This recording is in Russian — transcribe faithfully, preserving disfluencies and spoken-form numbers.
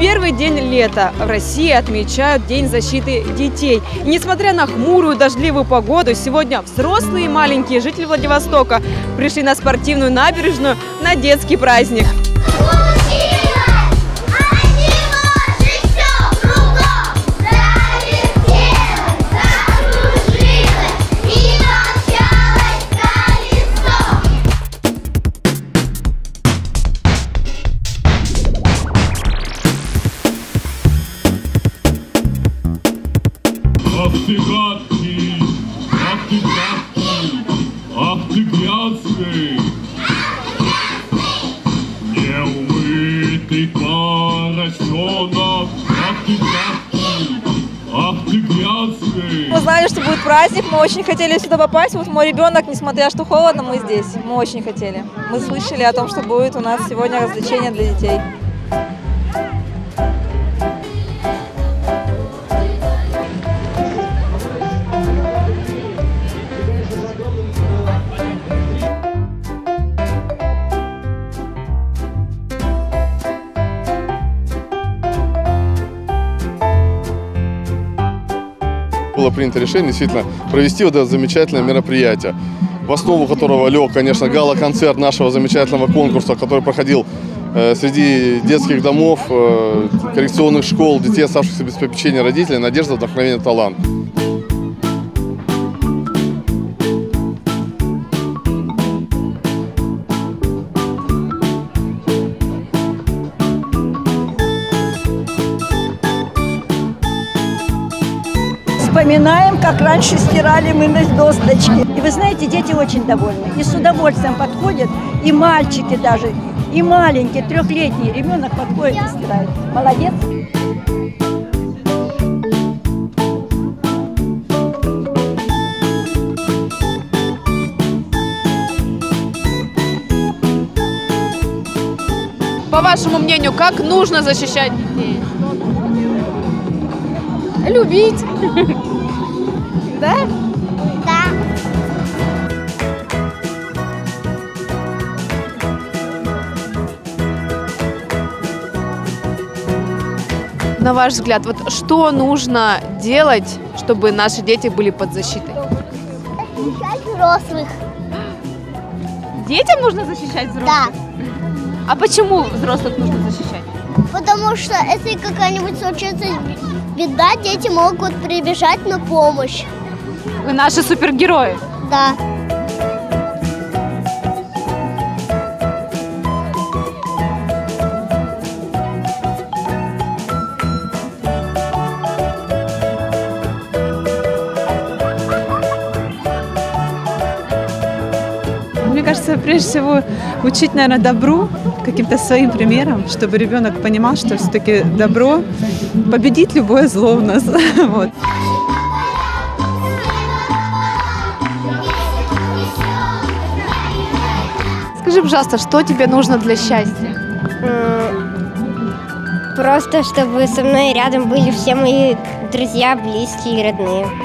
первый день лета в России отмечают День защиты детей. И несмотря на хмурую дождливую погоду, сегодня взрослые и маленькие жители Владивостока пришли на спортивную набережную на детский праздник. Ах ты гадкий, ах ты гадкий, ах ты грязный, неумытый поросенок, ах ты гадкий, ах ты грязный. Мы знали, что будет праздник, мы очень хотели сюда попасть. Вот мой ребенок, несмотря что холодно, мы здесь. Мы очень хотели. Мы слышали о том, что будет у нас сегодня развлечение для детей. Было принято решение действительно провести вот это замечательное мероприятие, в основу которого лег, конечно, гала-концерт нашего замечательного конкурса, который проходил э, среди детских домов, э, коррекционных школ, детей, оставшихся без попечения родителей «Надежда, вдохновение, талант». Вспоминаем, как раньше стирали мы на досточке. И вы знаете, дети очень довольны. И с удовольствием подходят, и мальчики даже, и маленькие, трехлетний ребенок подходит и стирает. Молодец. По вашему мнению, как нужно защищать детей? Любить. Да? Да. На ваш взгляд, вот что нужно делать, чтобы наши дети были под защитой? Защищать взрослых. Детям нужно защищать взрослых? Да. А почему взрослых нужно защищать? Потому что если какая-нибудь случится беда, дети могут прибежать на помощь. Вы наши супергерои. Да. Мне кажется, прежде всего учить, наверное, добру, каким-то своим примером, чтобы ребенок понимал, что все-таки добро победит любое зло у нас. Вот. Скажи, пожалуйста, что тебе нужно для счастья? Просто чтобы со мной рядом были все мои друзья, близкие и родные.